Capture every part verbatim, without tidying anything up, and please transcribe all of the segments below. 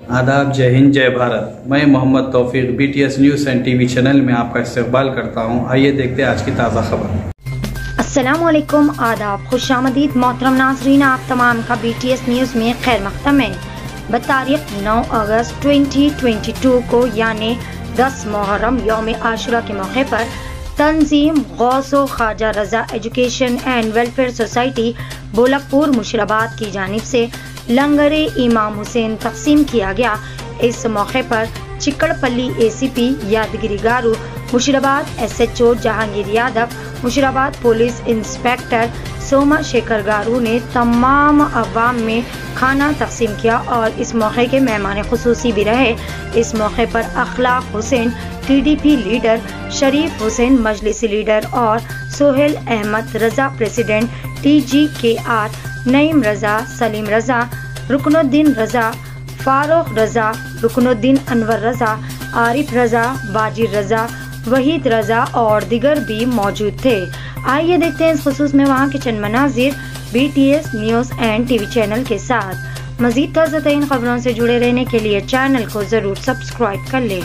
आदाब, जय हिंद, जय भारत। मैं Mohammad Taufiq BTS news and TV channel में आपका इस्तकबाल करता हूं। आइए देखते हैं आज की ताज़ा खबर। अस्सलाम वालेकुम, आदाब, खुशामदीद मोहतरम नाज़रीन, आप तमाम का बीटीएस न्यूज़ में खैर मक़दम है। बतारीख नौ अगस्त दो हज़ार बाईस को यानी दस मुहर्रम यौम आशुरा के मौके पर Tanzeem Gauso Khwaja Raza education and welfare society Bolakpur Musheerabad की जानिब से लंगरे इमाम हुसैन तकसीम किया गया। इस मौके पर Chikkadpally ACP Yadagiri garu, Musheerabad SHO Jahangir Yadav, Musheerabad police inspector Soma Shekar garu ने तमाम अवाम में खाना तकसीम किया और इस मौके के मेहमान खुसूसी भी रहे। इस मौके पर अखलाक हुसैन टीडीपी लीडर, शरीफ हुसैन मजलिसी लीडर और Sohail Ahmed Raza president, TG K R, Naeem Raza, Salim Raza, Ruknuddin Raza, Farooq Raza, Ruknuddin Anwar Raza, Arif Raza, Bajir Raza, Waheed Raza और दिगर भी मौजूद थे। आइए देखते हैं इस खुसूस में वहाँ के चंद मनाजिर BTS news and TV channel के साथ। मजीद ताज़ा तरीन खबरों से जुड़े रहने के लिए चैनल को जरूर सब्सक्राइब कर लें।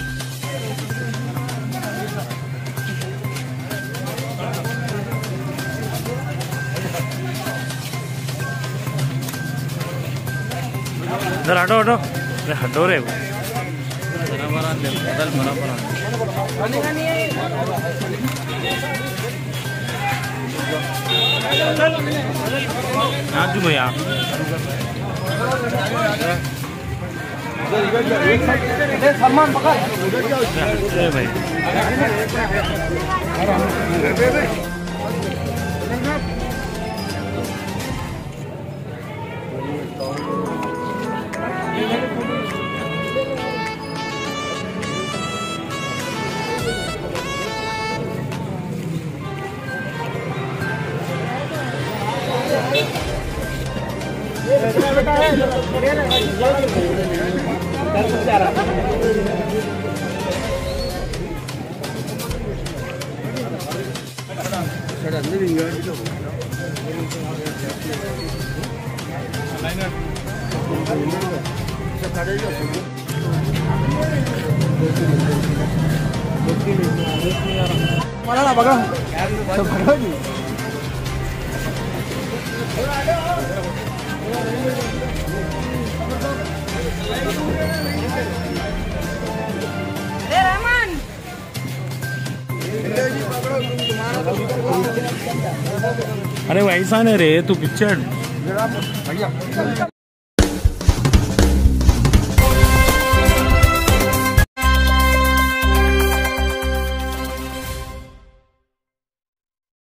इधर हटो हटो हटो रे आज भैया सलमान पकड़ भाई मला बघा अरे वैसा नहीं रे तू पिक्चर